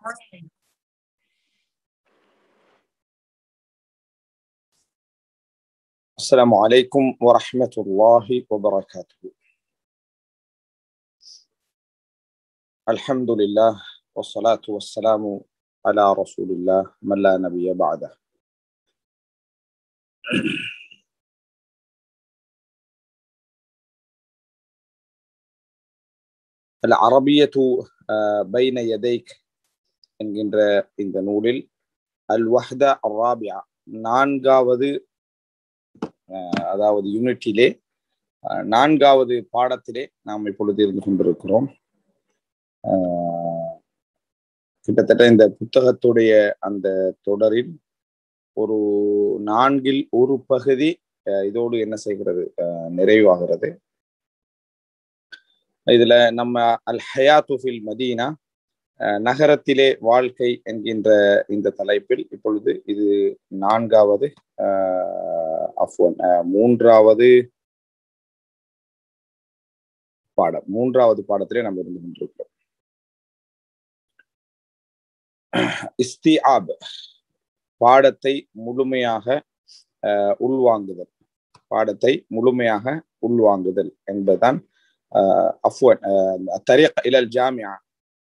السلام عليكم ورحمة الله وبركاته. الحمد لله والصلاة والسلام على رسول الله من لا نبي بعده. العربية بين يديك என்கின்ற இந்த நூலில் அல்-வஹ்தா அர்-ராபிஆ நான்காவது அதாவது யூனிட்டிலே நான்காவது பாடத்திலே நாம் இப்பொழுது இருந்து கொண்டிருக்கிறோம். கிட்டத்தட்ட இந்த புத்தகத்துடைய அந்த தொடரில் ஒரு நான்கில் ஒரு பகுதி இதோடு என்ன செய்கிறது, நிறைவாகிறது. இதுல நம்ம அல் ஹயாத்து ஃபில் மதீனா, நகரத்திலே வாழ்க்கை என்கின்ற இந்த தலைப்பில் இப்பொழுது இது நான்காவது மூன்றாவது பாடத்திலே நம்ம இருந்து கொண்டிருக்கிறோம். இஸ்திஆப், பாடத்தை முழுமையாக உள்வாங்குதல் என்பதுதான் الطريق إلى الجامعة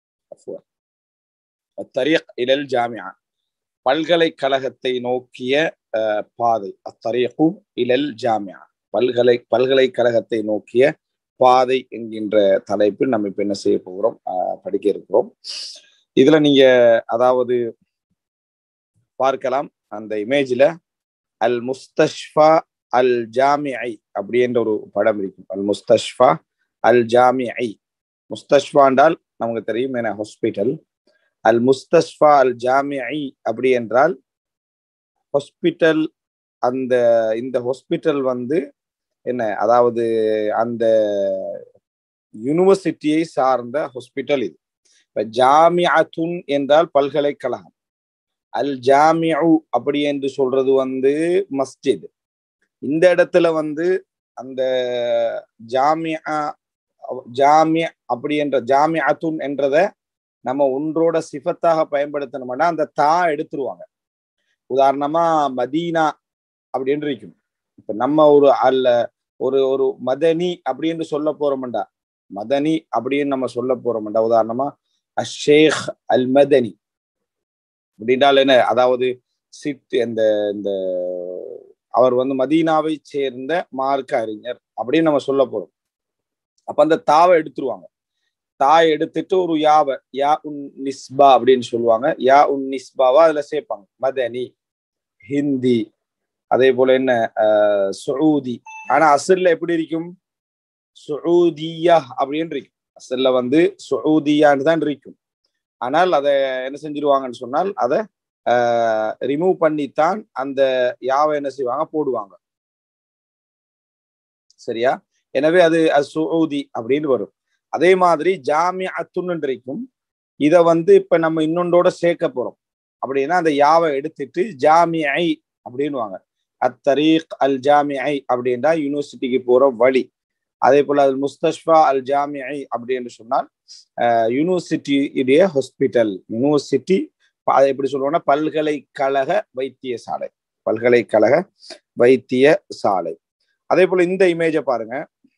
الطريق إلى الجامعة பல்கலைக்கழகத்தை நோக்கிய பாதை. الطريق إلى الجامعة பல்கலைக்கழகத்தை நோக்கிய பாதை என்கின்ற தலைப்பில் நம்ம இப்ப என்ன செய்ய போகிறோம், படிக்க இருக்கிறோம். இதுல நீங்க அதாவது பார்க்கலாம், அந்த இமேஜ்ல அல் முஸ்தஷ்ஃபா அல் ஜாமிஐ அப்படின்ற ஒரு படம் இருக்கும். அல் முஸ்தஷ்ஃபா அல் ஜாமிஐ, முஸ்தஷ்ஃபா என்றால் நமக்கு தெரியும் என்ன, ஹாஸ்பிட்டல். அல் முஸ்தஷ்ஃபா அல் ஜாமிஐ அப்படி என்றால் ஹாஸ்பிட்டல். இந்த ஹாஸ்பிட்டல் என்ன, அதாவது அந்த யூனிவர்சிட்டியை சார்ந்த ஹாஸ்பிட்டல் இது. இப்ப ஜாமிஅத்துன் என்றால் பல்கலைக்கழகம், அல் ஜாமிஉ அப்படி என்று சொல்றது மஸ்ஜித். இந்த இடத்துல அந்த ஜாமிஅ அப்படி என்ற ஜாமிஅத்துன் என்றத நம்ம ஒன்றோட சிஃபத்தாக பயன்படுத்தணும்னா அந்த தா எடுத்துருவாங்க. உதாரணமா மதீனா அப்படின்னு இருக்கும். இப்ப நம்ம ஒரு மதனி அப்படின்னு சொல்ல போறோம்டா, மதனி அப்படின்னு நம்ம சொல்ல போறோம்டா, உதாரணமா அஷேக் அல் மதனி அப்படின்றால் என்ன, அதாவது இந்த அவர் மதீனாவை சேர்ந்த மார்க்க அறிஞர் அப்படின்னு நம்ம சொல்ல போறோம். அப்ப அந்த தாவை எடுத்துருவாங்க. தாய் எடுத்துட்டு ஒரு யா உன் நிஸ்பா அப்படின்னு சொல்லுவாங்க. யா உன் நிஸ்பாவா அதுல சேர்ப்பாங்க. மதனி, ஹிந்தி, அதே போல என்ன சூதி. ஆனா அசல்ல எப்படி இருக்கும், சூதியா அப்படின்னு இருக்கும். அசல்ல சூதியான்னு தான் இருக்கும். ஆனால் அதை என்ன செஞ்சிருவாங்கன்னு சொன்னால் அதை ரிமூவ் பண்ணித்தான் அந்த யாவை என்ன செய்வாங்க, போடுவாங்க. சரியா? எனவே அது சூதி அப்படின்னு வரும். அதே மாதிரி ஜாமிஅத்துன்னு இருக்கும். இதை இப்ப நம்ம இன்னொன்றோட சேர்க்க போறோம். அப்படின்னா அந்த யாவை எடுத்துட்டு ஜாமிஐ அப்படின்னுவாங்க. அத்தரீக் அல் ஜாமிஐ அப்படின்றா யூனிவர்சிட்டிக்கு போற வழி. அதே போல அல் முஸ்தஷ்ஃபா அல் ஜாமிஐ அப்படின்னு சொன்னால் யூனிவர்சிட்டியுடைய ஹாஸ்பிட்டல். யூனிவர்சிட்டி எப்படி சொல்லுவோம்னா பல்கலைக்கழக வைத்தியசாலை. அதே போல இந்த இமேஜை பாருங்க.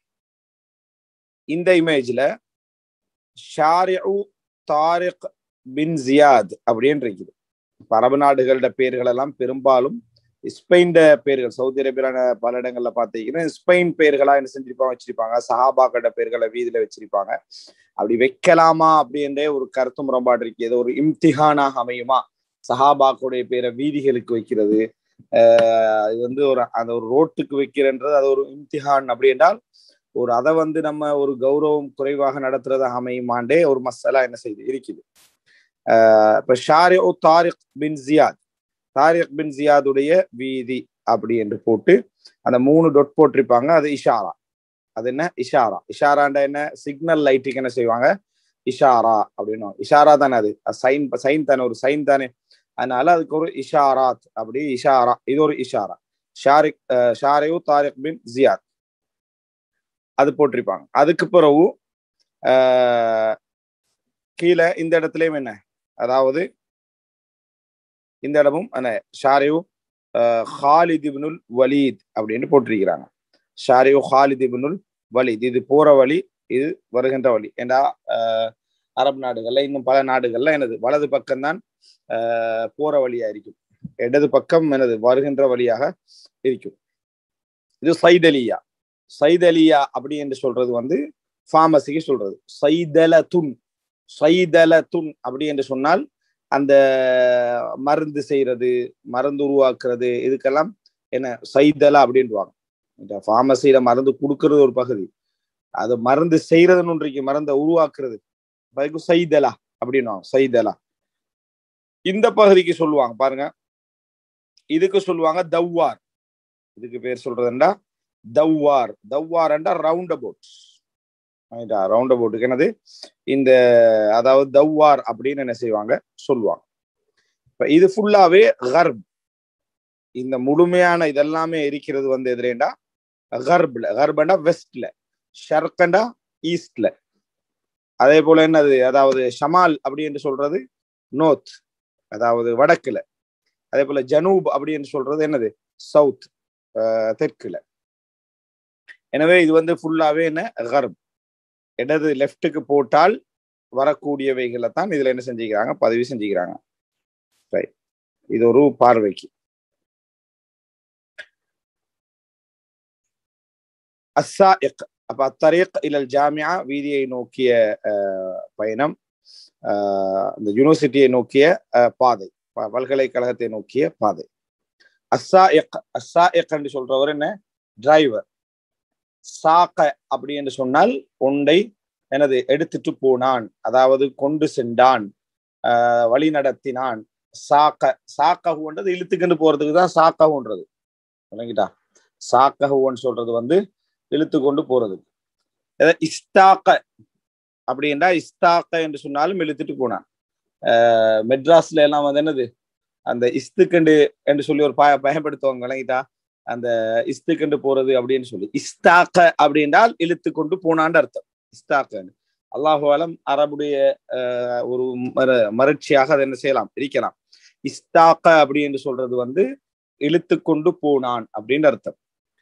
இந்த இமேஜ்ல ஷாரிஉ தாரிக் பின் ஜியாத் அப்படின்னு இருக்குது. அரபு நாடுகளோட பெயர்கள் எல்லாம் பெரும்பாலும் ஸ்பெயின் பெயர்கள். சவுதி அரேபியால பல இடங்கள்ல பார்த்தீங்கன்னா ஸ்பெயின் பெயர்களா என்ன வச்சிருப்பாங்க. சஹாபாக்களோட பெயர்களை வீதியில வச்சிருப்பாங்க. அப்படி வைக்கலாமா அப்படின்ற ஒரு கருத்து முரண்பாடு இருக்கு. ஏதோ ஒரு இம்திஹானாக அமையுமா சஹாபாக்களுடைய பேரை வீதிகளுக்கு வைக்கிறது. இது அந்த ஒரு ரோட்டுக்கு வைக்கிறன்றது அது ஒரு இம்திஹான். அப்படி என்றால் அதை நம்ம ஒரு கௌரவம் குறைவாக நடத்துறதாக அமையுமாண்டே ஒரு மசாலா என்ன செய்து இருக்குது. இப்ப ஷாரிஉ தாரிக் பின் ஜியாதுடைய வீதி அப்படி என்று போட்டு அந்த 3 டொட் போட்டிருப்பாங்க. அது இஷாரா. அது என்ன, இஷாராண்டா என்ன, சிக்னல் லைட்டுக்கு என்ன செய்வாங்க, இஷாரா அப்படின்னு. இஷாரா தானே, அது சைன் தானே, ஒரு சைன் தானே. அதனால அதுக்கு ஒரு இஷாராத் அப்படி இஷாரா. இது ஒரு இஷாரா. ஷாரிஉ தாரிக் பின் ஜியாத் அது போட்டிருப்பாங்க. அதுக்கு பிறகு கீழே இந்த இடத்துலயும் என்ன அதாவது இந்த இடமும் ஷாரிஉ ஹாலித் இப்னுல் வலீத் அப்படின்னு போட்டிருக்கிறாங்க. ஷாரிஉ ஹாலித் இப்னுல் வலீத், இது போற வழி, இது வருகின்ற வழி. ஏண்டா அரபு நாடுகள்ல இன்னும் பல நாடுகள்ல வலது பக்கம்தான் போற வழியா இருக்கும், இடது பக்கம் வருகின்ற வழியாக இருக்கும். இது சைதலியா. சைதலியா அப்படி என்று சொல்றது ஃபார்மசிக்கு சொல்றது. சைதலத்துன், சைதலத்துன் அப்படி என்று சொன்னால் அந்த மருந்து செய்யறது, மருந்து உருவாக்குறது, இதுக்கெல்லாம் சைதலா அப்படின்வாங்க. இந்த ஃபார்மசியில மருந்து கொடுக்கறது ஒரு பகுதி, அது மருந்து செய்யறதுன்னு ஒன்றைக்கு மருந்தை உருவாக்குறது சைதலா அப்படின்வாங்க. சைதலா இந்த பகுதிக்கு சொல்லுவாங்க பாருங்க. இதுக்கு சொல்லுவாங்க தவ்வார். இதுக்கு பேர் சொல்றதுண்டா தவ்வார். தவ்வார் என்றா ரவுண்ட் அபவுட். ரவுண்ட் அபவுட்டுக்கு இந்த அதாவது தவ்வார் அப்படின்னு என்ன செய்வாங்க சொல்லுவாங்க. இப்ப இது ஃபுல்லாவே கர்ப். இந்த முழுமையான இதெல்லாமே இருக்கிறது எதுலேண்டா கர்ப்ல. கர்பண்டா வெஸ்ட்ல, ஷர்கண்டா ஈஸ்ட்ல. அதே போல அதாவது ஷமால் அப்படி என்று சொல்றது நோர்த், அதாவது வடக்குல. அதே போல ஜனூப் அப்படி என்று சொல்றது சவுத், தெற்குல. எனவே இது ஃபுல்லாவே கர்ப். இடது லெஃப்ட்டுக்கு போட்டால் வரக்கூடியவைகளை தான் இதுல என்ன செஞ்சுக்கிறாங்க, பதிவு செஞ்சுக்கிறாங்க. இது ஒரு பார்வைக்கு. அஸ்ஸாயிக், அப்ப அத்தரீக் இலல் ஜாமியா, வீதியை நோக்கிய பயணம், இந்த யூனிவர்சிட்டியை நோக்கிய பாதை, பல்கலைக்கழகத்தை நோக்கிய பாதை. அஸ்ஸாயிக், அஸ்ஸாயிக் என்று சொல்றவர் டிரைவர். சாக்க அப்படி என்று சொன்னால் ஒன்றை எடுத்துட்டு போனான், அதாவது கொண்டு சென்றான், வழி நடத்தினான். சாக்க, சாக்கஹுன்றது இழுத்துக்கொண்டு போறதுக்கு தான் சாக்கஹுன்றது, விளங்கிட்டா? சாக்கஹுன்னு சொல்றது இழுத்து கொண்டு போறது. இஸ்தாக்க அப்படின்றா, இஸ்தாக்க என்று சொன்னாலும் இழுத்துட்டு போனான். மெட்ராஸ்ல எல்லாம் அந்த இஸ்துக்கண்டு என்று சொல்லி ஒரு பயன்படுத்துவாங்க, விளங்கிட்டா? அந்த இஸ்துக்கண்டு போறது அப்படின்னு சொல்லி. இஸ்தாக்க அப்படின்றால் இழுத்து கொண்டு போனான்னு அர்த்தம். இஸ்தாக்க அல்லாஹு அலம் அரபுடைய ஒரு மறுச்சியாக அதை என்ன செய்யலாம், இருக்கலாம். இஸ்தாக்க அப்படி என்று சொல்றது இழுத்து கொண்டு போனான் அப்படின்னு அர்த்தம்.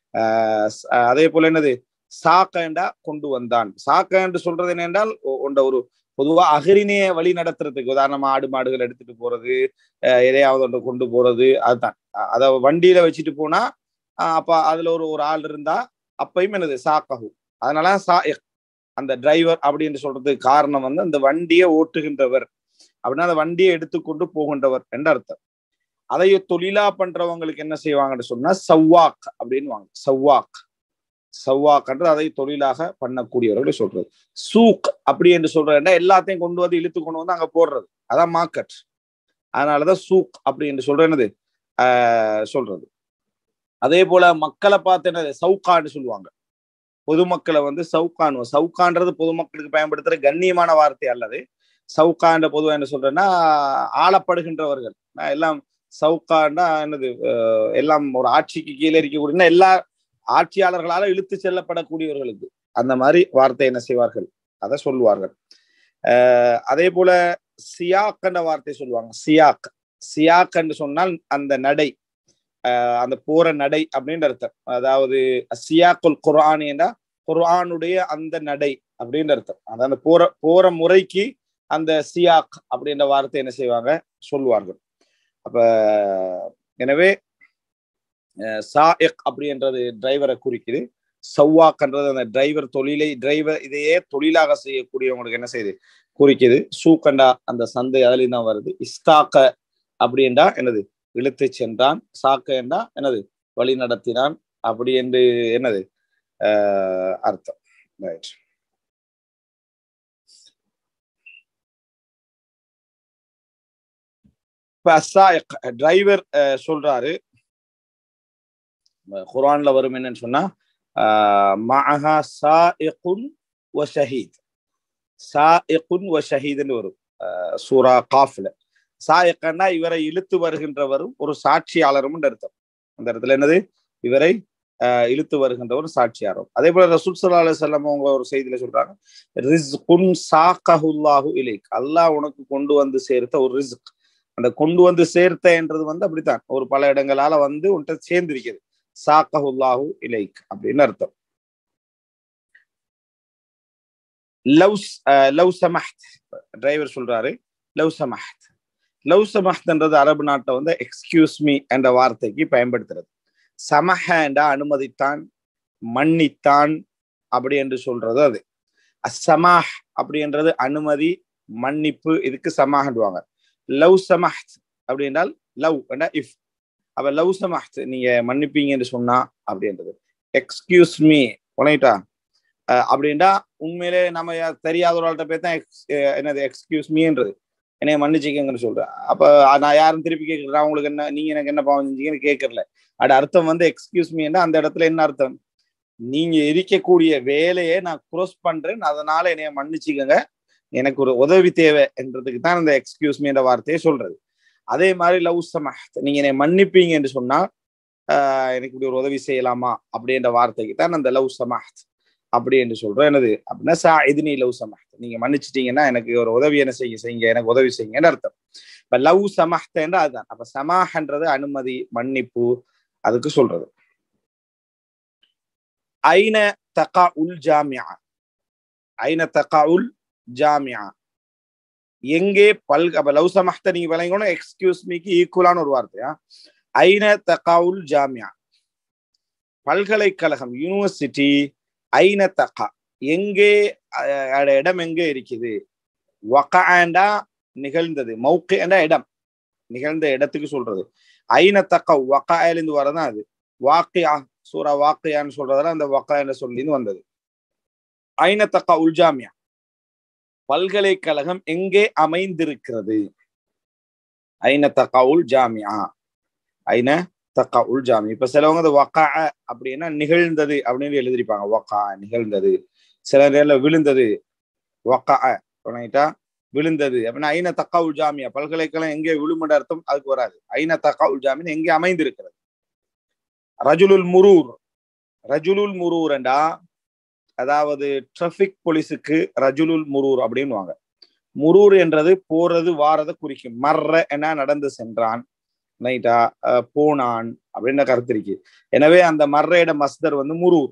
அதே போல சாக்கண்டா கொண்டு வந்தான். சாக்க என்று சொல்றது என்னென்றால் ஒரு பொதுவா அகரினைய வழி நடத்துறதுக்கு, உதாரணமா ஆடு மாடுகள் எடுத்துட்டு போறது, எதையாவது ஒன்று கொண்டு போறது, அதுதான். அத வண்டியில வச்சுட்டு போனா அப்ப அதுல ஒரு ஆள் இருந்தா அப்பயும் சாக்கஹு. அதனால அந்த டிரைவர் அப்படின்னு சொல்றதுக்கு காரணம் அந்த வண்டியை ஓட்டுகின்றவர் அப்படின்னா அந்த வண்டியை எடுத்துக்கொண்டு போகின்றவர் என்ற அர்த்தம். அதைய தொழிலா பண்றவங்களுக்கு என்ன செய்வாங்கன்னு சொன்னா சவ்வாக் அப்படின்னு வாங்க. சவ்வாக், சவ்வாக்ன்றது அதை தொழிலாக பண்ணக்கூடியவர்கள் சொல்றது. சூக் அப்படி என்று சொல்றதுன்னா எல்லாத்தையும் கொண்டு இழுத்து கொண்டு அங்க போடுறது, அதான் மார்க்கெட். அதனாலதான் சூக் அப்படி என்று சொல்றது சொல்றது. அதே போல மக்களை பார்த்து சவுக்கான்னு சொல்லுவாங்க. பொதுமக்களை சவுக்கான். சவுக்கான்றது பொதுமக்களுக்கு பயன்படுத்துற கண்ணியமான வார்த்தை அல்லது. சவுக்கான்ற பொதுவா என்ன சொல்றேன்னா ஆளப்படுகின்றவர்கள் எல்லாம். சவுக்காண்டா எல்லாம் ஒரு ஆட்சிக்கு கீழே இருக்கக்கூடிய எல்லா ஆட்சியாளர்களால இழுத்து செல்லப்படக்கூடியவர்களுக்கு அந்த மாதிரி வார்த்தை என்ன செய்வார்கள், அதை சொல்லுவார்கள். அதே போல சியாக் என்ற வார்த்தை சொல்லுவாங்க. சியாக், சியாக் என்று சொன்னால் அந்த நடை, அந்த போற நடை அப்படின்னு அர்த்தம். அதாவது சியாக்குல் குர்ஆன் என்றா குர்ஆனுடைய அந்த நடை அப்படின்னு அர்த்தம். அதாவது போற முறைக்கு அந்த சியாக் அப்படின்ற வார்த்தை என்ன செய்வாங்க, சொல்லுவார்கள். அப்ப எனவே சாயிக் அப்படின்றது டிரைவரை குறிக்குது. சவ்வாக்ன்றது அந்த டிரைவர் டிரைவர் இதையே தொழிலாக செய்யக்கூடியவங்களுக்கு என்ன செய்யுது, குறிக்குது. சூக்கண்டா அந்த சந்தை அதுலயும் தான் வருது. இஸ்தாக்க அப்படின்றா இழுத்து சென்றான். சாக்க என்றா வழி நடத்தினான் அப்படி என்று அர்த்தம். ரைட். இப்ப அஸ்ஸாயிக் டிரைவர் சொல்றாரு. குர்ஆன்ல வரும் என்னன்னு சொன்னா மஅஹா சாயிகுன் வ ஷஹீத். சாயிகுன் வ ஷஹீத்னு வரும் சூரா காஃப்ல. சாயிகன்னா இவரை இழுத்து வருகின்றவரும் ஒரு சாட்சியாளரும் அர்த்தம். அந்த இடத்துல இவரை இழுத்து வருகின்ற ஒரு சாட்சியாரம். அதே போல ரசூல் ஸல்லல்லாஹு அலைஹி வஸல்லம் அவங்க ஒரு செய்தியில சொல்றாங்க, ரிஸ்குன் சாகஹுல்லாஹு இலைக், அல்லாஹ் உனக்கு கொண்டு வந்து சேர்த்த ஒரு ரிஸ்க். அந்த கொண்டு வந்து சேர்த்த என்றது வந்து அப்படித்தான், ஒரு பல இடங்களால வந்து உன்கிட்ட சேர்ந்திருக்கிறது. சாகஹுல்லாஹு இலைக் அப்படின்னு அர்த்தம். லவ் சமஹ்த், டிரைவர் சொல்றாரு லவ் சமஹ்த். லவ் சமஹ்த்ன்றது அரபு நாட்டை வந்து எக்ஸ்கியூஸ் மீ என்ற வார்த்தைக்கு பயன்படுத்துறது. சமஹ என்றா அனுமதித்தான், மன்னித்தான் அப்படி என்று சொல்றது அது. அஸ்ஸமாஹ் அப்படின்றது அனுமதி, மன்னிப்பு, இதுக்கு சமாஹ்டுவாங்க. லவ் சமஹ்த் அப்படி என்றால் லவ் என்றா இஃப். அப்ப லவ் சமஹ்த் நீங்க மன்னிப்பீங்க என்று சொன்னா அப்படின்றது. எக்ஸ்கியூஸ் மீ உனைட்டா அப்படின்டா உண்மையிலே நம்ம தெரியாத ஒரு ஆள்கிட்ட போய் தான் என்னது எக்ஸ்கியூஸ் மீன்றது, என்னைய மன்னிச்சுக்கங்கன்னு சொல்றேன். அப்ப நான் யாரும் திருப்பி கேட்கறேன், உங்களுக்கு என்ன, நீங்க எனக்கு என்ன பாவம் செஞ்சீங்கன்னு கேட்கறல. அது அர்த்தம் வந்து எக்ஸ்கியூஸ் மீன்னா அந்த இடத்துல என்ன அர்த்தம், நீங்க இருக்கக்கூடிய வேலையை நான் குரோஸ் பண்றேன், அதனால என்னைய மன்னிச்சுக்கங்க, எனக்கு ஒரு உதவி தேவை என்றதுக்கு தான் அந்த எக்ஸ்கியூஸ் மீ என்ற வார்த்தையை சொல்றது. அதே மாதிரி லவ் சமஹ்த், நீங்க என்னை மன்னிப்பீங்க என்று சொன்னா எனக்கு இப்படி ஒரு உதவி செய்யலாமா அப்படின்ற வார்த்தைக்கு தான் அந்த லவ் சமஹ்த் அப்படி என்று சொல்றோம். என்னது அப்படின்னா சாஇதுனி லவ் சமஹ்த், நீங்க மன்னிச்சிட்டீங்கன்னா எனக்கு ஒரு உதவி என்ன செய்யுங்க, எனக்கு உதவி செய்யுங்கன்னு அர்த்தம். இப்ப லவ் சமஹ்த் என்ற அதுதான். அப்ப சமாஹ்ன்றது அனுமதி, மன்னிப்பு, அதுக்கு சொல்றது. ஐன தகஉல் ஜாமிஆ, ஐன தகஉல் ஜாமிஆ, எங்கே அப்ப லவ் சமஹ்த நீங்க விளங்கணும், எக்ஸ்கியூஸ் மீக்கு ஈக்குவலான ஒரு வார்த்தையா. ஐன தகஉல் ஜாமிஆ, பல்கலைக்கழகம், யூனிவர்சிட்டி. ஐன தகா, எங்கே, இடம் எங்கே இருக்குது. வகஅண்டா நிகழ்ந்தது, மௌகிஅண்டா இடம், நிகழ்ந்த இடத்துக்கு சொல்றது. ஐன தகா வகஅலிருந்து வரதான் அது. வாக்கியா, சூரா வாக்கியான்னு சொல்றதால அந்த வகா என்ற சொல்லிருந்து வந்தது. ஐன தகா உல் ஜாமியா, பல்கலைக்கழகம் எங்கே அமைந்திருக்கிறது. ஐன தகா உல் ஜாமியா, ஐன தகா உல் ஜாமி. இப்ப சிலவங்க வகா அப்படின்னா நிகழ்ந்தது அப்படின்னு எழுதிருப்பாங்க, வகா நிகழ்ந்தது. சில நேரம் விழுந்தது, வகா விழுந்தது அப்படின்னா ஐன தகா உல் ஜாமியா, பல்கலைக்கழகம் எங்கே விழுமன்ற அர்த்தம் அதுக்கு வராது. ஐன தகா உல் ஜாமின் எங்கே அமைந்திருக்கிறது. ரஜுலுல் முரூர், ரஜுலுல் முரூர் என்றா அதாவது டிராபிக் போலீஸுக்கு ரஜுலுல் முரூர் அப்படின்னுவாங்க. முரூர் என்றது போறது வாரதை குறிக்கும். மர்ற என நடந்து சென்றான், நைட்டா போனான் அப்படின்ற கருத்து இருக்கு. எனவே அந்த மர்ரையிட மஸ்தர் வந்து முரூர்.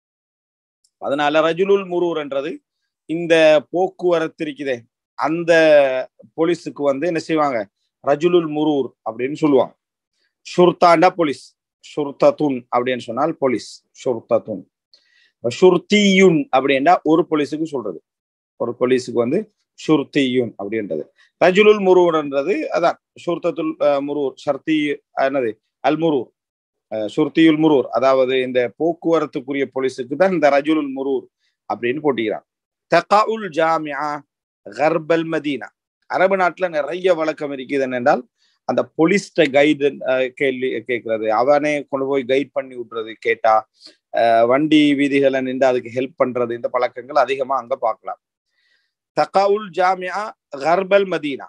அதனால ரஜுலுல் முரூர் என்றது இந்த போக்குவரத்து இருக்குதே அந்த போலீஸுக்கு வந்து என்ன செய்வாங்க, ரஜுலுல் முரூர் அப்படின்னு சொல்லுவாங்க. ஷுர்தாண்டா போலீஸ், ஷுர்தத்துன் அப்படின்னு சொன்னால் போலீஸ், ஷுர்தத்துன். ஷுர்தியுன் அப்படின்னா ஒரு போலீஸுக்கு சொல்றது, ஒரு போலீஸுக்கு வந்து ஷுர்தியுன் அப்படின்றது. ரஜுலுல் முரூர்ன்றது அதான் ஷுர்தத்துல் முரூர், ஷர்தி என்னது அல் முரூர், ஷுர்தியுல் முரூர், அதாவது இந்த போக்குவரத்துக்குரிய போலீஸுக்கு தான் இந்த ரஜுலுல் முரூர் அப்படின்னு போட்டிக்கிறான். தகாஉல் ஜாமிஆ கர்பல் மதீனா, அரபு நாட்டுல நிறைய வழக்கம் இருக்குது. என்னென்றால் அந்த போலீஸ்ட கைடு கேள்வி கேட்கறது, அவனே கொண்டு போய் கைட் பண்ணி விடுறது, கேட்டா வண்டி வீதிகளை நின்று அதுக்கு ஹெல்ப் பண்றது, இந்த பழக்கங்கள் அதிகமா அங்க பார்க்கலாம். தகாவுல் ஜாமிஆ கர்பல் மதீனா,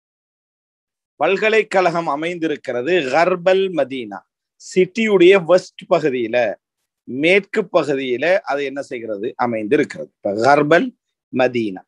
பல்கலைக்கழகம் அமைந்திருக்கிறது கர்பல் மதீனா, சிட்டியுடைய வெஸ்ட் பகுதியில, மேற்கு பகுதியில அது என்ன செய்கிறது, அமைந்திருக்கிறது. கர்பல் மதீனா.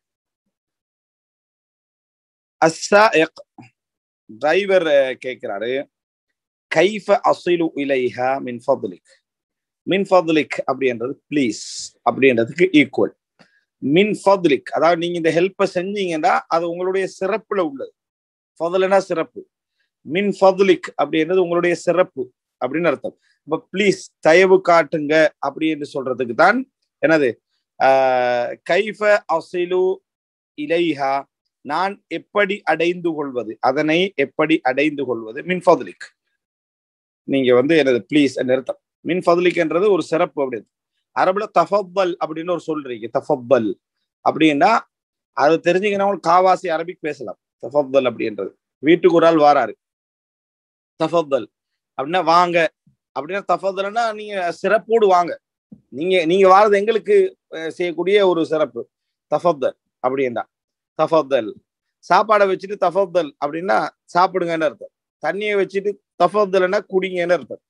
அஸ்ஸாயிக், டிரைவர் கேட்கிறாரு, கைஃப அஸிலு இலைஹா மின் ஃபத்லிக். மின் ஃபத்லிக் அப்படின்றது ப்ளீஸ் அப்படின்றதுக்கு ஈக்குவல். மின் ஃபத்லிக், அதாவது நீங்க இந்த ஹெல்ப்பை செஞ்சீங்கன்னா அது உங்களுடைய சிறப்புல உள்ளது. ஃபத்லுனா சிறப்பு, மின் ஃபத்லிக் அப்படின்றது உங்களுடைய சிறப்பு அப்படின்னு அர்த்தம். இப்ப ப்ளீஸ் தயவு காட்டுங்க அப்படின்னு சொல்றதுக்கு தான் என்னது கைஃப அஸிலு இலைஹா, நான் எப்படி அடைந்து கொள்வது, அதனை எப்படி அடைந்து கொள்வது. மின் ஃபத்லிக், நீங்க வந்து என்னது ப்ளீஸ் அர்த்தம். மின் ஃபத்லிக் என்றது ஒரு சிறப்பு. அப்படின்னு அரபுல தஃபத்தல் அப்படின்னு ஒரு சொல்றீங்க, தஃபத்தல் அப்படின்னா அது தெரிஞ்சுக்கணும். காவாசி அரபிக் பேசலாம். தஃபத்தல் அப்படின்றது வீட்டுக்கு ஒரு ஆள் வாராரு, தஃபத்தல் அப்படின்னா வாங்க அப்படின்னா, தஃபத்தல்னா நீங்க சிறப்போடு வாங்க, நீங்க வாரது எங்களுக்கு செய்யக்கூடிய ஒரு சிறப்பு. தஃபத்தல் அப்படின்னா, தஃபத்தல் சாப்பாடை வச்சுட்டு தஃபத்தல் அப்படின்னா சாப்பிடுங்கன்னு அர்த்தம். தண்ணியை வச்சுட்டு தஃபத்தல்னா குடிங்கன்னு அர்த்தம்.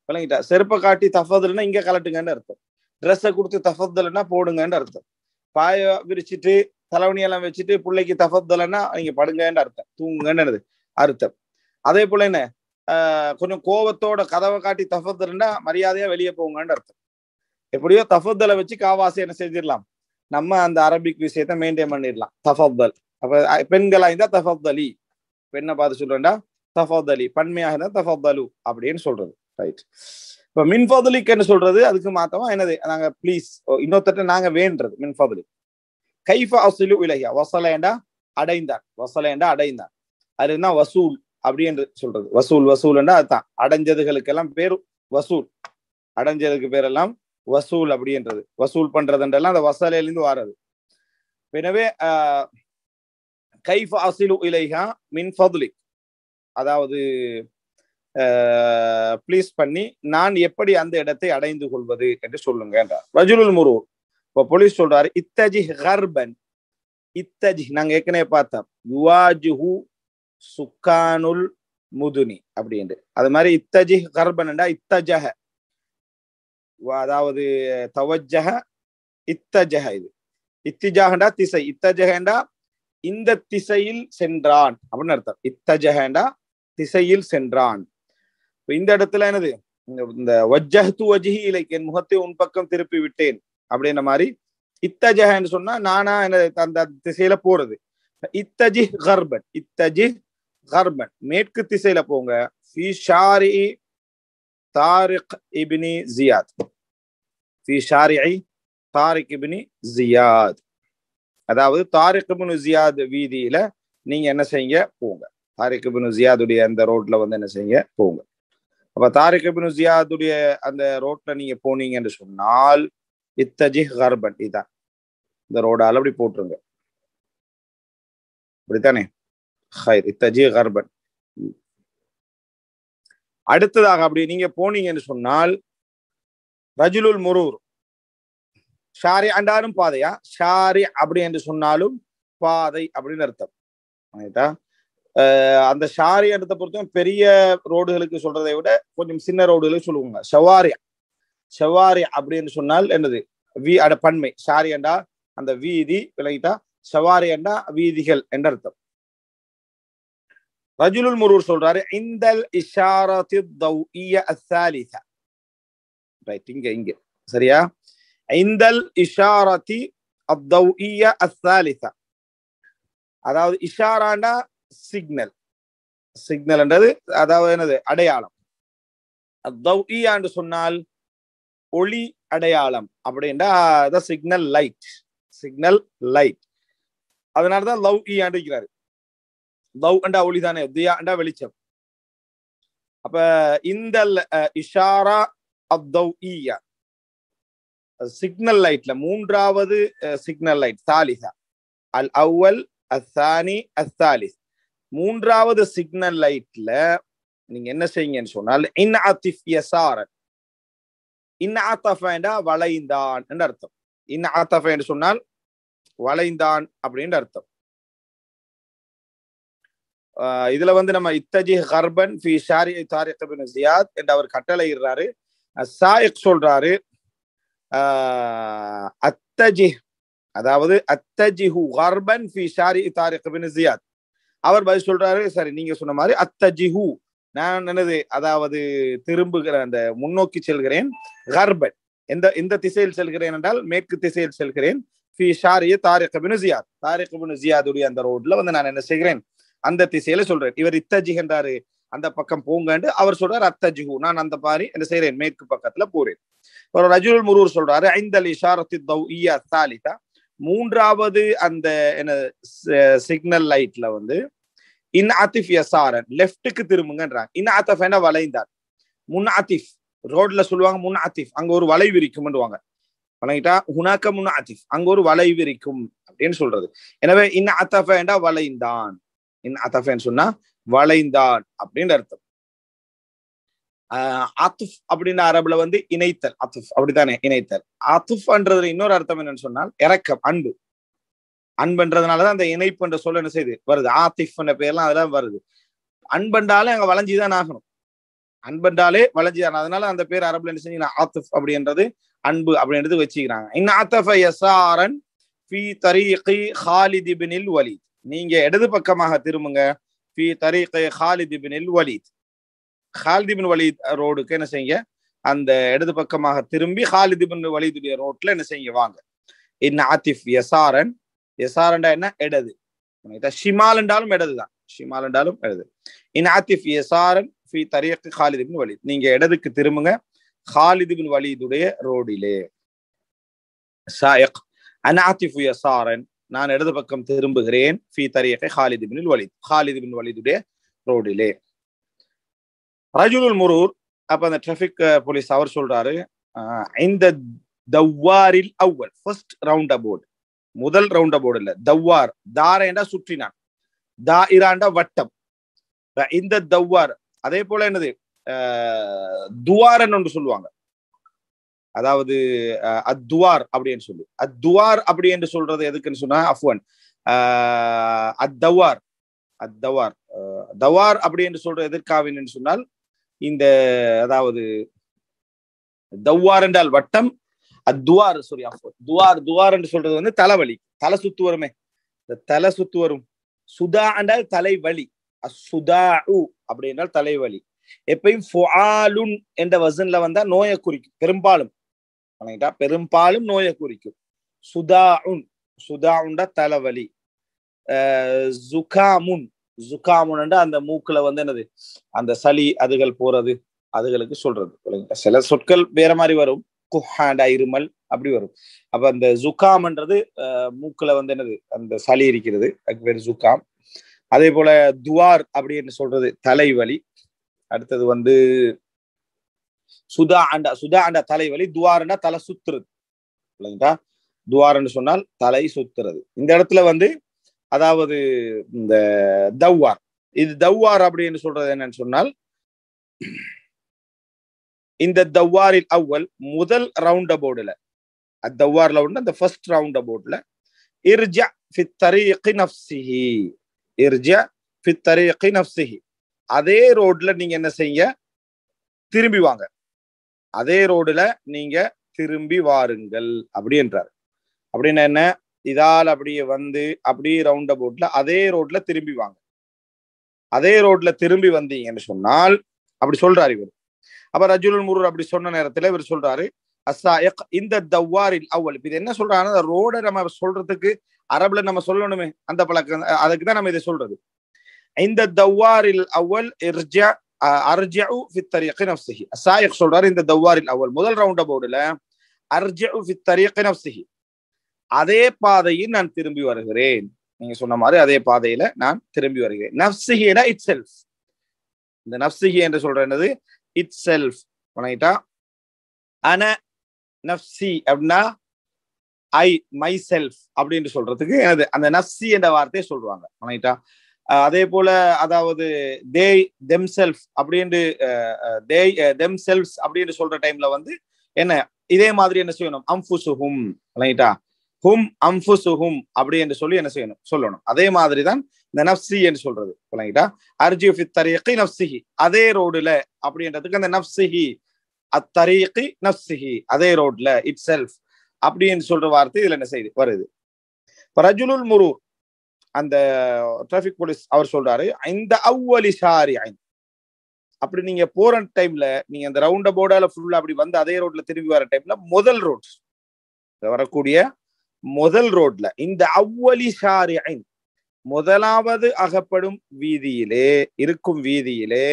விளங்கிட்டா? செருப்பை காட்டி தஃபதுல்னா இங்க கலட்டுங்கன்னு அர்த்தம். ட்ரெஸ்ஸை கொடுத்து தஃபதுல்னா போடுங்கன்னு அர்த்தம். பாய விரிச்சிட்டு தலைவணியெல்லாம் வச்சுட்டு பிள்ளைக்கு தஃபதுல்னா நீங்க படுங்கன்னு அர்த்தம், தூங்குங்கன்னு அர்த்தம். அதே போல என்ன, கொஞ்சம் கோவத்தோட கதவை காட்டி தஃபதுல்னா மரியாதையா வெளியே போங்கன்னு அர்த்தம். எப்படியோ தஃபதுலை வச்சு காவாசி என்ன செஞ்சிடலாம், நம்ம அந்த அரபிக் விஷயத்த மெயின்டைன் பண்ணிடலாம். தஃபதுல் அப்ப பெண்களா இருந்தா தஃபதுலி, பெண்ணை பார்த்து சொல்றேன்டா தஃபதுலி, பன்மையாக இருந்தா தஃபதுலு அப்படின்னு சொல்றது. ரைட். இப்ப மின்ஃபதுலிக்கு சொல்றது அதுக்கு மாத்தமா என்னது, நாங்க ப்ளீஸ் இன்னொருத்தட்ட நாங்க வேண்டது மின்ஃபதுலி. கைஃப அஸ்லு இலையா, வசலேண்டா அடைந்தான், வசலேண்டா அடைந்தான். அதுதான் வசூல் அப்படின்னு சொல்றது. வசூல் வசூல்ண்டா அதுதான் அடைஞ்சதுகளுக்கெல்லாம் பேரு வசூல், அடைஞ்சதுக்கு பேரெல்லாம் வசூல் அப்படின்றது. வசூல் பண்றதுன்றெல்லாம் அந்த வசலையிலிருந்து வாரது. எனவே கைஃப அஸ்லு இலைஹா மின் ஃபதுலிக், அதாவது ப்ளீஸ் பண்ணி நான் எப்படி அந்த இடத்தை அடைந்து கொள்வது என்று சொல்லுங்க என்றார். ரஜுலுல் முரூர், இப்ப போலீஸ் சொல்றாரு இத்தஜி கர்பன், இத்தஜி நாங்க ஏற்கனவே பார்த்தோம் யுவாஜுஹு சுக்கானுல் முதுனி அப்படின்னு. அது மாதிரி இத்தஜி கர்பன்டா இத்தஜஹ, அதாவது தவஜஹ இத்தஜஹ, இது இத்திஜாகண்டா திசை, இத்தஜஹண்டா இந்த திசையில் சென்றான் அப்படின்னு அர்த்தம். இத்தஜஹண்டா திசையில் சென்றான். இந்த இடத்துல என்னது, இந்த வஜ்ஜஹ்து வஜ்ஹி இலைக், என் முகத்தை உன் பக்கம் திருப்பி விட்டேன் அப்படின்ற மாதிரி இத்தஜஹன்னு சொன்னா நானா அந்த திசையில போறது. இத்தஜி கர்பன், இத்தஜி கர்பன் மேற்கு திசையில போங்க. ஃபி ஷாரி தாரிக் இப்னி ஜியாத், ஃபி ஷாரி தாரிக் இப்னி ஜியாத், அதாவது தாரிக் இப்னு ஜியாத் வீதியில நீங்க என்ன செய்யுங்க போங்க. தாரிக் இப்னு ஜியாதுடைய அந்த ரோட்ல வந்து என்ன செய்யுங்க போங்க. அப்ப தாரிக் இப்னு ஜியாதுடைய அந்த ரோட்ல நீங்க போனீங்கன்னு சொன்னால் இத்தஜி கர்பன், இதான் இந்த ரோடால அப்படி போட்டுருங்க, அப்படித்தானே? இத்தஜி கர்பன். அடுத்ததாக அப்படி நீங்க போனீங்கன்னு சொன்னால் ரஜுலுல் முரூர், ஷாரி அண்டாலும் பாதையா, ஷாரி அப்படி என்று சொன்னாலும் பாதை அப்படின்னு அர்த்தம். அந்த ஷாரி இடத்தை பொறுத்தவரை பெரிய ரோடுகளுக்கு சொல்றதை விட கொஞ்சம் சின்ன ரோடுகளுக்கு சொல்லுவாங்க ஷவாரி. ஷவாரி அப்படின்னு சொன்னால் என்னது, பன்மை. ஷாரி என்றா அந்த வீதி, விளங்கிட்டா? ஷவாரி என்றா வீதிகள் என்ற அர்த்தம். ரஜுலுல் முரூர் சொல்றாரு இந்தல் இஷாரத்தி தௌஇய்ய அஸ்ஸாலிஸா. ரைட், இங்க சரியா? இந்தல் இஷாரத்தி அத்தௌஇய்ய அஸ்ஸாலிஸா, அதாவது இஷாராண்டா சிக்னல், சிக்னல் என்றது அதாவது என்னது அடையாளம். அத்தௌஇய்யா என்று சொன்னால் ஒளி அடையாளம் அப்படின்றா சிக்னல் லைட், சிக்னல் லைட். அதனாலதான் லவ் ஈயாண்டு இருக்கிறாரு. லவ் அண்டா ஒளி தானே, தியா அண்டா வெளிச்சம். அப்ப இந்த இஷாரா அத்தௌஇய்யா சிக்னல் லைட்ல மூன்றாவது சிக்னல் லைட், சாலிசா அல் அவ்வல் அஸ்ஸானி அஸ்ஸாலிஸ், மூன்றாவது சிக்னல் லைட்ல நீங்க என்ன செய்யுங்கன்னு சொன்னால் இன் அத்திஃப் யசாரன், இன் அத்தஃபா வளைந்தான் என்று அர்த்தம். இன் அத்தஃபா என்று சொன்னால் வளைந்தான் அப்படின்னு அர்த்தம். இதுல வந்து நம்ம இத்தஜி கர்பன் ஃபி ஷாரி தாரிக் இப்னு ஜியாத் என்று அவர் கட்டளை இடுறாரு. சாயிக் சொல்றாரு அத்தஜி, அதாவது அத்தஜிஹு கர்பன் ஃபி ஷாரி தாரிக் இப்னு ஜியாத். அவர் பதில் சொல்றாரு, சரி நீங்க சொன்ன மாதிரி அத்தஜிஹு, நான் என்னது அதாவது திரும்புகிற அந்த முன்னோக்கி செல்கிறேன். கர்பன் எந்த திசையில் செல்கிறேன் என்றால் மேற்கு திசையில் செல்கிறேன். ஃபி ஷாரி Tariq ibn Ziyad, Tariq ibn ஜியாதுடைய அந்த ரோட்ல வந்து நான் என்ன செய்கிறேன், அந்த திசையில சொல்றேன். இவர் இத்தஜி என்றாரு, அந்த பக்கம் போங்கன்னு. அவர் சொல்றாரு அத்தஜிஹு, நான் அந்த மாதிரி என்ன செய்யறேன், மேற்கு பக்கத்துல போறேன். ஒரு ரஜுலுல் முரூர் சொல்றாரு ஐந்தல் இஷாரத்தி தௌஇய்யா ஸாலிஸா, மூன்றாவது அந்த என்ன சிக்னல் லைட்ல வந்து இன் அத்திஃப் யசாரன் லெஃப்ட்டுக்கு திரும்புங்கன்றாங்க. இன் அத்தஃபா வளைந்தார். முன் அத்திஃப் ரோட்ல சொல்லுவாங்க, முன் அத்திஃப் அங்க ஒரு வளைவு இருக்கும்னுவாங்க. வளைங்கிட்டா ஹுனாக்க முன் அத்திஃப், அங்க ஒரு வளைவு இருக்கும் அப்படின்னு சொல்றது. எனவே இன் அத்தஃபா வளைந்தான், இன் அத்தஃபா சொன்னா வளைந்தான் அப்படின்னு அர்த்தம். அத்துஃப் அப்படின்னு அரபுல வந்து இணைத்தல், அத்துஃப் அப்படித்தானே, இணைத்தல். அத்துஃப்ன்றதுல இன்னொரு அர்த்தம் என்னன்னு சொன்னால் இரக்கம், அன்பு. அன்புன்றதுனாலதான் அந்த இணைப்பு என்ற சொல்ல என்ன செய்யுது வருது, ஆத்திஃப் என்ற பேர்லாம் அதெல்லாம் வருது. அன்பண்டாலும் அங்க வளைஞ்சுதான் ஆகணும். அன்பென்றாலே வளைஞ்சிதான். அதனால அந்த பேர் அரபுல என்ன செஞ்சீங்கன்னா ஆத்திஃப் அப்படின்றது அன்பு அப்படின்றது வச்சுக்கிறாங்க. இன்னாத்தஃப யஸாரன் ஃபீ தரீகி ஹாலித் இப்னில் வலீத். நீங்க இடது பக்கமாக திரும்புங்க. ஃபீ தரீகி ஹாலித் இப்னில் வலீத். ஹாலித் இப்னு வலீத் ரோடுக்கு என்ன செய்யுங்க, அந்த இடது பக்கமாக திரும்பி ஹாலித் இப்னு வலீதுடைய ரோட்ல என்ன செய்யுங்க வாங்க. இன்னாத்திஃப் யஸாரன். யஸாரன்டா என்ன? இடது. ஷிமால் என்றாலும் இடதுதான். ஷிமால் என்றாலும் இடது. இன்னாத்திஃப் யஸாரன் ஃபீ தரீகி ஹாலித் இப்னு வலீத். நீங்க இடதுக்கு திரும்புங்க ஹாலித் இப்னு வலீதுடைய ரோடிலே. சாயிக் அனாத்திஃபு யஸாரன். நான் இடது பக்கம் திரும்புகிறேன். ஃபீ தரீகி Khalid ibn Walid. Khalid ibn வலீதுடைய ரோடிலே. ரஜுலுல் முரூர். அப்ப அந்த டிராஃபிக் போலீஸ் அவர் சொல்றாரு, இந்த தவ்வாரில் அவ்வல், ஃபர்ஸ்ட் ரவுண்ட் அபவுட், முதல் ரவுண்ட் அபவுட் இல்ல, தவ்வார். தாரேண்டா சுற்றினான், தாயிராண்டா வட்டம். இந்த தவ்வார் அதே போல என்னது துவாரன் ஒன்று சொல்லுவாங்க. அதாவது அத்துவார் அப்படின்னு சொல்லி, அத்துவார் அப்படி என்று சொல்றது எதுக்குன்னு சொன்னா, அஃப்வன் அத்தவார், அத்தவார் தவார் அப்படி என்று சொல்றது எதற்காவின்னு சொன்னால், இந்த அதாவது தவ்வார் என்றால் வட்டம், அத்துவார் சாரி துவார், துவார் என்று சொல்றது வந்து தலைவலி, தலை சுத்து வருமே, இந்த தலை சுத்து வரும். சுதா என்றால் தலைவலி, அசுதா அப்படி என்றால் தலைவலி. எப்பயும் ஃபுஆலுன் என்ற வசன்ல வந்தா நோயை குறிக்கும், பெரும்பாலும் பெரும்பாலும் நோயை குறிக்கும். சுதாஉன், சுதாஉண்டா தலைவலி. ஜுகாமுன், ஜுகாமுன் அந்த மூக்குல வந்து என்னது அந்த சளி அதுகள் போறது, அதுகளுக்கு சொல்றது. சில சொற்கள் வேற மாதிரி வரும், குஹாண்டா இருமல் அப்படி வரும். அப்ப அந்த ஜுகாம்ன்றது மூக்குல வந்து என்னது அந்த சளி இருக்கிறது, அதுக்கு பேர் ஜுகாம். அதே போல துவார் அப்படின்னு சொல்றது தலைவலி. அடுத்தது வந்து சுதா அண்டா தலைவலி, துவாரண்டா தலை சுத்துறது இல்லைங்களா. துவார்ன்னு சொன்னால் தலை சுத்துறது. இந்த இடத்துல வந்து அதாவது இந்த தவ்வார், இது தவ்வார் அப்படின்னு சொல்றது என்னன்னு சொன்னால், இந்த தவ்வாரில் அவ்வல் முதல் ரவுண்ட் அபவுட்ல, அத்தவ்வார்ல உண்டு அந்த ஃபர்ஸ்ட் ரவுண்ட் அபவுட்ல, இர்ஜா ஃபி தரீகி நஃப்ஸிஹி, இர்ஜா ஃபி தரீகி நஃப்ஸிஹி, அதே ரோட்ல நீங்க என்ன செய்ய, திரும்பி வாங்க, அதே ரோடுல நீங்க திரும்பி வாருங்கள் அப்படி என்றார். அப்படின்னா என்ன, இதால் அப்படியே வந்து அப்படியே ரவுண்ட் அபவுட்ல அதே ரோட்ல திரும்பி வாங்க. அதே ரோட்ல திரும்பி வந்தீங்கன்னு சொன்னால் அப்படி சொல்றாரு இவர். அப்ப ரஜுலுல் முரூர் அப்படி சொன்ன நேரத்துல இவர் சொல்றாரு, அஸ்ஸாயிக் இந்த தவ்வாரில் அவ்வல். இது என்ன சொல்றாங்கன்னா, ரோட நம்ம சொல்றதுக்கு அரபுல நம்ம சொல்லணுமே, அந்த பழக்கம், அதுக்கு தான் நம்ம இதை சொல்றது. இந்த தவ்வாரில் அவ்வல் இர்ஜா அர்ஜஉ ஃபி தரீகி நஃப்ஸிஹி. அஸ்ஸாயிக் சொல்றாரு, இந்த தவ்வாரில் அவ்வல் முதல் ரவுண்ட் அபவுட்ல அர்ஜஉ ஃபி தரீகி நஃப்ஸிஹி, அதே பாதையில் நான் திரும்பி வருகிறேன். நீங்க சொன்ன மாதிரி அதே பாதையில நான் திரும்பி வருகிறேன். நஃப்ஸிஹினா இட் செல்ஃப். இந்த நஃப்ஸிஹி என்று சொல்ற என்னது, இட் செல்ஃப். பண்ணிட்டா அன நஃப்ஸி அப்படின்னா ஐ மை செல்ஃப் அப்படின்னு சொல்றதுக்கு எனது அந்த நஃப்ஸி என்ற வார்த்தையை சொல்றாங்க. பண்ணிட்டா அதே போல அதாவது தே தெம் செல்ஃப் அப்படின்னு தே தெம் செல்ஃப்ஸ் அப்படின்னு சொல்ற டைம்ல வந்து என்ன இதே மாதிரி என்ன செய்யணும், அம்ஃபுசுஹும், பண்ணிட்டா ஹும் அம்ஃபுசுஹும் அப்படி என்று சொல்லி என்ன செய்யணும், சொல்லணும். அதே மாதிரிதான் இந்த நஃப்ஸி என்று சொல்றது. பண்ணிட்டா அர்ஜி ஃபி தரீகி நஃப்ஸிஹி, அதே ரோடுல அப்படின்றதுக்கு அந்த நஃப்ஸிஹி அத்தரீகி நஃப்ஸிஹி, அதே ரோட்ல இட் செல்ஃப் அப்படின்னு சொல்ற வார்த்தை இதுல என்ன செய்யுது வருது. ரஜுலுல் முரூர் அந்த டிராபிக் போலீஸ் அவர் சொல்றாரு, இந்த அவ்வலி ஷாரிஅன், அப்படி நீங்க போற டைம்ல நீங்க அந்த ரவுண்ட் அபவுடால ஃபுல்லா அப்படி வந்து அதே ரோட்ல திரும்பி வர டைம்ல முதல் ரோட் வரக்கூடிய முதல் ரோட்ல இந்த அவ்வலி ஷாரிஅன் முதலாவது அகப்படும் வீதியிலே இருக்கும் வீதியிலே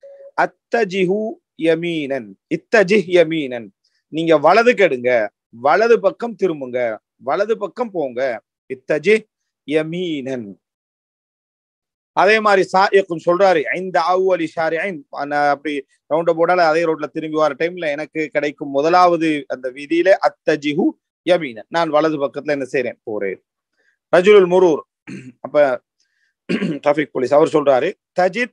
அத்தஜிஹு யமீனன், இத்தஜிஹ் யமீனன், நீங்க வலது கெடுங்க, வலது பக்கம் திரும்புங்க, வலது பக்கம் போங்க, இத்தஜிஹ் யமீனன். அதே மாதிரி சாயிக்கும் சொல்றாரு, இந்த அவ்வலி ஷாரிஅன், அப்படி ரவுண்ட் போடால அதே ரோட்ல திரும்பி வர டைம்ல எனக்கு கிடைக்கும் முதலாவது அந்த வீதியில அத்தஜிஹு யமீனன், நான் வலது பக்கத்துல என்ன செய்றேன், போறேன். ரஜுலுல் முரூர் அப்ப டிராபிக் போலீஸ் அவர் சொல்றாரு, தஜித்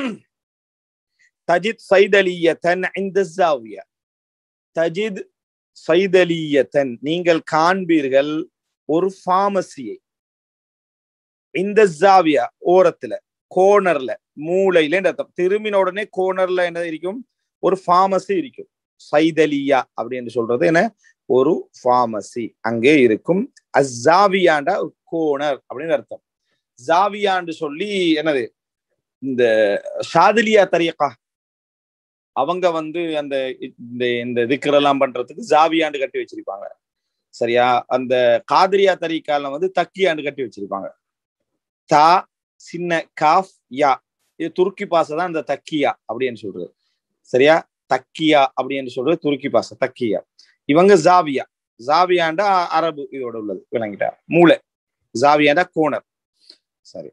தஜித் சைதலியத்தன் இந்த ஸாவியா, தஜித் சைதலியத்தன், நீங்கள் காண்பீர்கள் ஒரு பார்மசியை, இந்த ஸாவியா ஓரத்துல, கோர்னர்ல, மூளையில அர்த்தம். திரும்பின உடனே கோர்னர்ல என்ன இருக்கும்? ஒரு ஃபார்மசி இருக்கும். சைதலியா அப்படின்னு சொல்றது என்ன? ஒரு ஃபார்மசி அங்கே இருக்கும். அஸ்ஸாவியாண்டா கோர்னர் அப்படின்னு அர்த்தம். ஜாவியான்னு சொல்லி என்னது, இந்த ஷாதிலியா தரீகா அவங்க வந்து அந்த இந்த திக்ரெல்லாம் பண்றதுக்கு ஜாவியாண்டு கட்டி வச்சிருப்பாங்க. சரியா? அந்த காதிரியா தரீக்கால வந்து தக்கியாண்டு கட்டி வச்சிருப்பாங்க. தா சின்ன காஃப் யா, இது துருக்கி பாசை தான் இந்த தக்கியா அப்படின்னு சொல்றது. சரியா? தக்கியா அப்படின்னு சொல்றது துருக்கி பாசை தக்கியா. இவங்க ஜாவியா. ஜாவியாண்டா அரபு இதோட உள்ளது, விளங்கிட்டா? மூளை. ஜாவியாண்டா கோணர். சரி.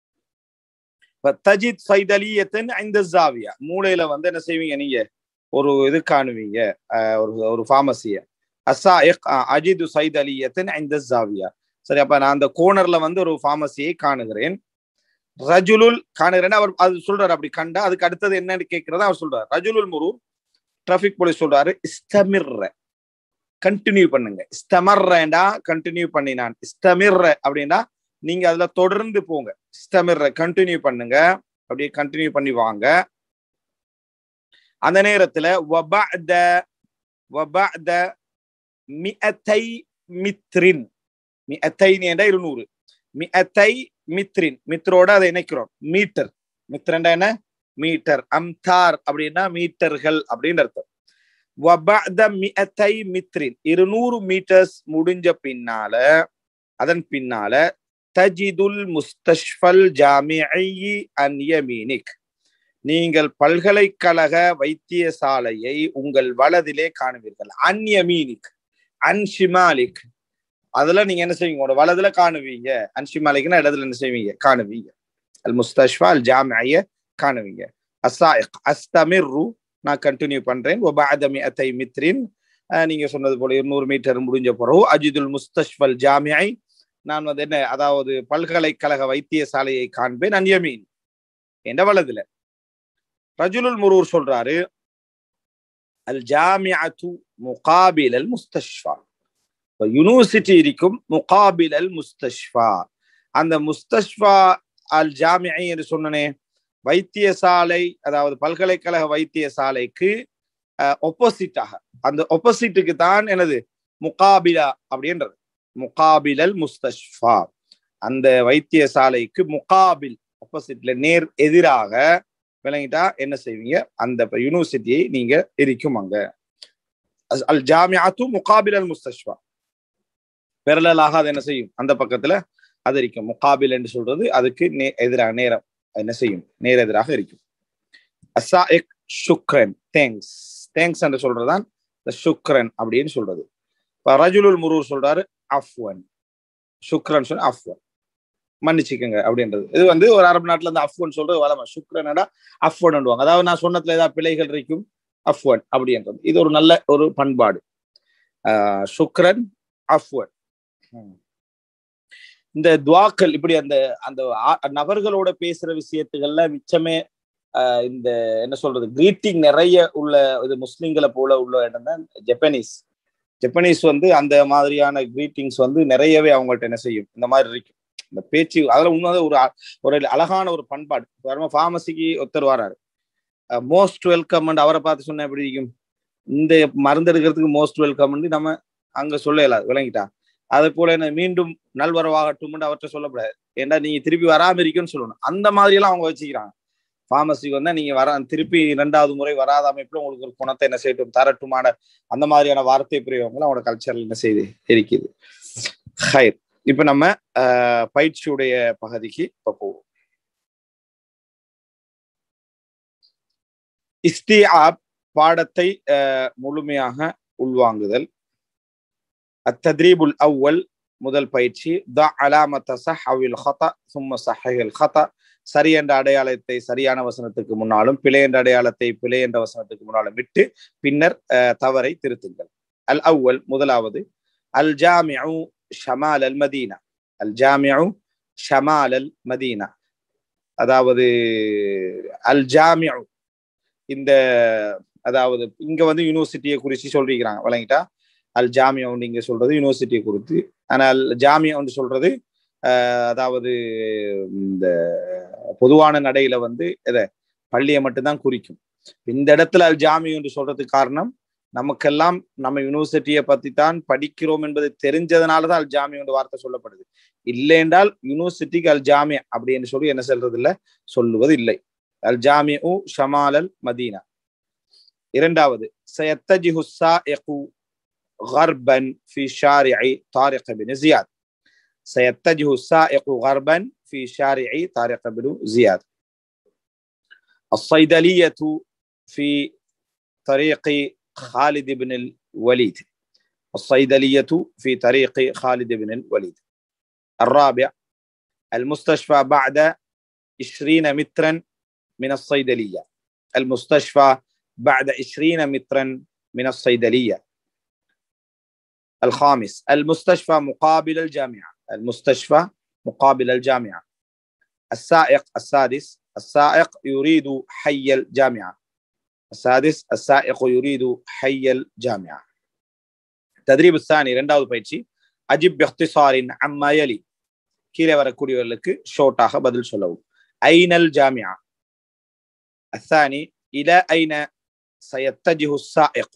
தஜித் சைதலியத்தின் இந்த ஜாவியா, மூளையில வந்து என்ன செய்வீங்க நீங்க? ஒரு இது காணுவீங்க, ஒரு ஃபார்மசிய. அஸ்ஸாயிக் அஜிது சைதலியத்தின் இந்த ஜாவியா. சரி, அப்ப நான் அந்த கோணர்ல வந்து ஒரு ஃபார்மசியை காணுகிறேன். ரஜுலுல் காணுகிறேன் அவர் அது சொல்றாரு. அப்படி கண்டா அதுக்கு அடுத்தது என்னன்னு கேட்கிறதா அவர் சொல்றாரு. ரஜுலுல் முரூர் டிராபிக் போலீஸ் சொல்றாரு, இஸ்தமிர்ர கண்டினியூ பண்ணுங்க. இஸ்தமர்ரா கண்டினியூ பண்ணினான். இஸ்தமிர்ர அப்படின்னா நீங்க அதுல தொடர்ந்து போங்க. இஸ்தமிர்ர கண்டினியூ பண்ணுங்க, அப்படியே கண்டினியூ பண்ணி வாங்க. அந்த நேரத்துல வபஅத வபஅத மிஅத்தை மித்ரின், மிஅத்தைன் என்ற 200, மிஅத்தை மித்ரின், மித்ரோட அதை இணைக்கிறோம். மீட்டர், மித்ரண்டா என்ன? மீட்டர். அம்தார் அப்படின்னா மீட்டர்கள் அப்படின்னு அர்த்தம். வபஅத மிஅத்தை மித்ரின், 200 மீட்டர்ஸ் முடிஞ்ச பின்னால, அதன் பின்னால தஜிதுல் முஸ்தஷ்ஃபல் ஜாமிஇ அன் யமீனிக், நீங்கள் பல்கலைக்கழக வைத்தியசாலையை உங்கள் வலதிலே காணுவீர்கள். அன் யமீனிக், அன் ஷிமாலிக், அதுல நீங்க என்ன செய்வீங்க? உங்களோட வலதுல காணுவீங்க. அன் ஷிமாலிக்னா இடத்துல என்ன செய்வீங்க? காணுவீங்க. அல் முஸ்தஷ்ஃபா அல் ஜாமிஇ காணுவீங்க. அஸ்ஸாயிக் அஸ்தமிர்ரு நான் கண்டினியூ பண்றேன். வபஅத மிஅத்தை மித்ரின், நீங்க சொன்னது போல 200 மீட்டர் முடிஞ்ச பிறகு அஜிதுல் முஸ்தஷ்ஃபல் ஜாமிஇ, நான் வந்து என்ன, அதாவது பல்கலைக்கழக வைத்தியசாலையை காண்பேன். அன் யமீன் என்ற வலதுல. ரஜுலுல் முரூர் சொல்றாரு, அல் ஜாமிஅத்து முகாபில் அல் முஸ்தஷ்ஃபா, யூனிவர்சிட்டி இருக்கும் முகாபில் அல் முஸ்தஷ்ஃபா. அந்த முஸ்தஷ்ஃபா அல் ஜாமிஇ என்று சொன்னனே, வைத்தியசாலை, அதாவது பல்கலைக்கழக வைத்தியசாலைக்கு ஒப்போசிட்டாக, அந்த ஒப்போசிட்டுக்கு தான் எனது முகாபிலா அப்படின்றது. முகாபிலல் முஸ்தஷ்ஃபா, அந்த வைத்தியசாலைக்கு முகாபில், ஆப்போசிட்ல, நேர் எதிராக, விளங்கிட்டா என்ன செய்வீங்க? அந்த யூனிவர்சிட்டியை நீங்க இருக்கும் அங்க. அல் ஜாமிஅத்து முகாபில் அல் முஸ்தஷ்ஃபா, பெரலலாக அது என்ன செய்யும்? அந்த பக்கத்துல அது இருக்கும். முகாபில் என்று சொல்றது அதுக்கு எதிராக, நேரம் என்ன செய்யும்? நேர் எதிராக இருக்கும். அஸ்ஸாயிக் ஷுக்ரன், தேங்க்ஸ், தேங்க்ஸ் என்று சொல்றதுதான் ஷுக்ரன் அப்படின்னு சொல்றது. ரஜுலுல் முரூர் சொல்றாரு, அஃப்வன், ஷுக்ரன் சொன்ன அஃப்வன், மன்னிச்சுக்கங்க அப்படின்றது. இது வந்து ஒரு அரபு நாட்டுல இருந்து அஃப்வன் சொல்றது வளமை. ஷுக்ரன்டா அஃப்வன் பண்ணுவாங்க. அதாவது நான் சொன்னதுல ஏதாவது பிழைகள் இருக்கும், அஃப்வன் அப்படின்றது. இது ஒரு நல்ல ஒரு பண்பாடு. ஷுக்ரன், அஃப்வன். இந்த துவாக்கள் இப்படி அந்த அந்த நபர்களோட பேசுற விஷயத்துகள்ல மிச்சமே இந்த என்ன சொல்றது, கிரீட்டிங் நிறைய உள்ள இது முஸ்லிம்களை போல உள்ள இடம் தான் ஜப்பானீஸ். ஜப்பானீஸ் வந்து அந்த மாதிரியான கிரீட்டிங்ஸ் வந்து நிறையவே அவங்கள்ட்ட என்ன செய்யும்? இந்த மாதிரி இருக்கும் இந்த பேச்சு. அதுல உண்மையாக ஒரு அழகான ஒரு பண்பாடு. ஃபார்மசிக்கு ஒருத்தர் வராரு, மோஸ்ட் வெல்கம், அவரை பார்த்து சொன்ன எப்படி இருக்கும்? இந்த மருந்து எடுக்கிறதுக்கு மோஸ்ட் வெல்கம் நம்ம அங்க சொல்லலாம், விளங்கிட்டா? அதே போல என்ன, மீண்டும் நல்வரவாகட்டும் அவர்கிட்ட சொல்லக்கூடாது. ஏன்னா நீங்க திருப்பி வராம இருக்குன்னு சொல்லணும். அந்த மாதிரி எல்லாம் அவங்க வச்சுக்கிறாங்க. ஃபார்மசிக்கு வந்தா நீங்க திருப்பி 2வது முறை வராத அமைப்புல உங்களுக்கு ஒரு குணத்தை என்ன செய்யட்டும், தரட்டுமான அந்த மாதிரியான வார்த்தை பிரயோகங்கள் அவங்களோட கல்ச்சர்ல என்ன செய்து இருக்குது. ஹைர். இப்ப நம்ம பயிற்சியுடைய பகுதிக்கு இப்ப போவோம். இஸ்திஆப், பாடத்தை முழுமையாக உள்வாங்குதல். அத்தத்ரீபுல் அவ்வல், முதல் பயிற்சி. த அலாமத ஸஹ் அவில் ஹதா சும்ம ஸஹிஹில் ஹதா, சரி என்ற அடையாளத்தை சரியான வசனத்துக்கு முன்னாலும் பிழை என்ற அடையாளத்தை பிழை என்ற வசனத்துக்கு முன்னாலும் விட்டு பின்னர் தவறை திருத்துங்கள். அல் அவ்வல், முதலாவது. அல் ஜாமிஉ ஷமால் அல் மதீனா, அல் ஜாமிஉ ஷமால் அல் மதீனா, அதாவது அல் ஜாமிஉ, இந்த அதாவது இங்க வந்து யூனிவர்சிட்டியை குறித்து சொல்லிக்கிறாங்க, விளங்கிட்டா? அல் ஜாமியா நீங்க சொல்றது யூனிவர்சிட்டியை குறித்து. ஆனால் ஜாமியா சொல்றது அதாவது இந்த பொதுவான நடையில வந்து எதை பள்ளியை மட்டும்தான் குறிக்கும். இந்த இடத்துல அல் ஜாமி என்று சொல்றதுக்கு காரணம் நமக்கெல்லாம் நம்ம யூனிவர்சிட்டியை பத்தி தான் படிக்கிறோம் என்பது தெரிஞ்சதுனாலதான் அல் ஜாமி என்ற வார்த்தை சொல்லப்படுது. இல்லை என்றால் யூனிவர்சிட்டிக்கு அல் ஜாமி அப்படின்னு சொல்லி என்ன சொல்றது இல்லை, சொல்லுவது இல்லை. அல் ஜாமி ஷமால் அல் மதீனா. இரண்டாவது சயத்தஜிஹு ஸாயிகு غربا في شارع طارق بن زياد. سيتجه السائق غربا في شارع طارق بن زياد. الصيدلية في طريق خالد بن الوليد. الصيدلية في طريق خالد بن الوليد. الرابع المستشفى بعد 20 مترا من الصيدلية. المستشفى بعد 20 مترا من الصيدلية. الخامس المستشفى مقابل الجامعة. المستشفى مقابل الجامعة. السادس السائق يريد حي الجامعة. السائق يريد حي الجامعة. التدريب الثاني இரண்டாவது பயிற்சி அஜிப் باختصار عما يلي. கீழே வரக்கூடியவர்களுக்கு ஷார்ட்டாக பதில் சொல்லவும். أين الجامعة؟ الثاني إلى أين سيتجه السائق؟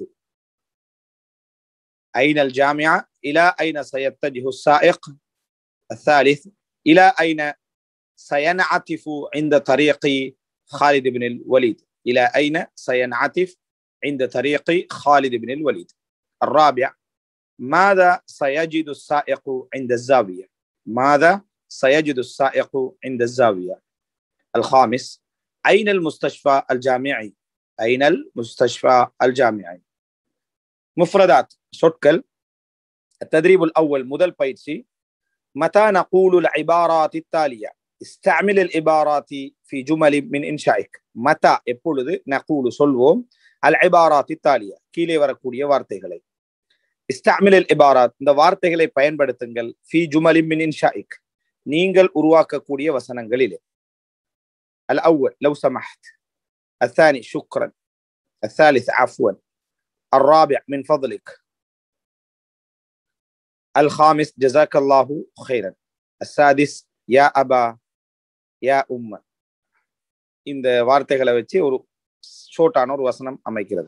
أين الجامعة؟ إلى أين سيتجه السائق؟ الثالث إلى أين سينعطف عند طريق خالد بن الوليد؟ إلى أين سينعطف عند طريق خالد بن الوليد؟ الرابع ماذا سيجد السائق عند الزاوية؟ ماذا سيجد السائق عند الزاوية؟ الخامس أين المستشفى الجامعي؟ أين المستشفى الجامعي؟ مفردات சொற்கள். التدريب الأول முதல் பயிற்சி متى نقول العبارات التالية؟ استعمل العبارات في جمل من إنشائك. متى எப்பொழுது نقول சொல்வோம் العبارات التالية கீழே வரக்கூடிய வார்த்தைகளை. استعمل العبارات இந்த வார்த்தைகளை பயன்படுத்துங்கள் في جمل من إنشائك நீங்கள் உருவாக்கக்கூடிய வசனங்களிலே. الأول لو سمحت. الثاني شكرا. الثالث عفوا. الرابع من فضلك. الخامس جزاك الله خيرا. السادس يا أبا يا أم. இந்த வார்த்தைகளை வச்சு ஒரு ஷார்ட்டான ஒரு வசனம் அமைக்கிறது.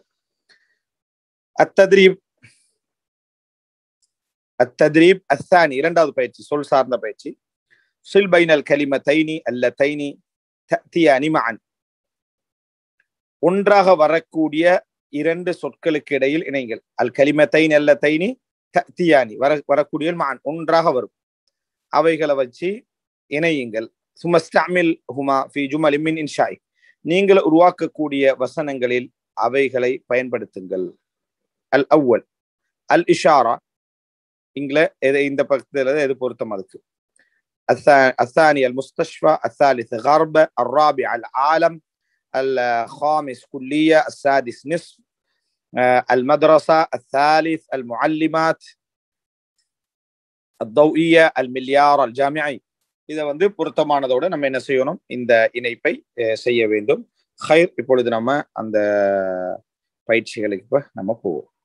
التدريب الثاني இரண்டாவது பயிற்சி சொல் சார்ந்த பயிற்சி. صل بين الكلمتين اللتين تأتيان معا. ஒன்றாக வரக்கூடிய இரண்டு சொற்களுக்கு இடையில் இணைங்கள். அல் கலிமத்தைன் அல்லத்தைனி தஅத்தியானி வரக்கூடிய மான் ஒன்றாக வரும். அவைகளை வச்சு இணையுங்கள். சுமஸ்தஅமில் ஹுமா ஃபி ஜுமல் மின் இன்ஷாய் நீங்கள் உருவாக்கக்கூடிய வசனங்களில் அவைகளை பயன்படுத்துங்கள். அல் அவ்வல் அல் இஷாரா இந்த பக்கத்தில் எது பொருத்தம் அதுக்கு. الثاني المستشفى. الثالث غرب. الرابع العالم. الخامس كلية. السادس نصف. المدرسة. الثالث المعلمات. الضوئية. المليار. الجامعي. இதை பொருத்தமானதோட நம்ம என்ன செய்யணும், இந்த இணைப்பை செய்ய வேண்டும். ஹைர், இப்பொழுது நம்ம அந்த பயிற்சிகளுக்கு நம்ம போவோம்.